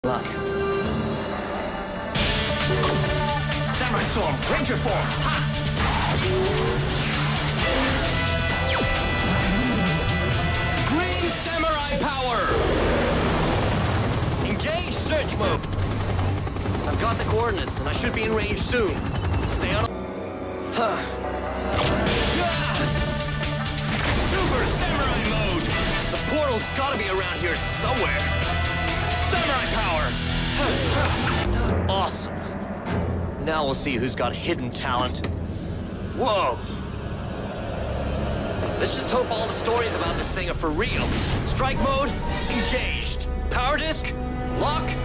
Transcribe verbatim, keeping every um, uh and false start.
Luck. Samurai Storm, Ranger form. Ha! Green Samurai Power! Engage search mode. I've got the coordinates, and I should be in range soon. Stay on. Huh. Super Samurai mode! The portal's gotta be around here somewhere. Samurai Power! Awesome. Now we'll see who's got hidden talent. Whoa. Let's just hope all the stories about this thing are for real. Strike mode, engaged. Power disc, lock,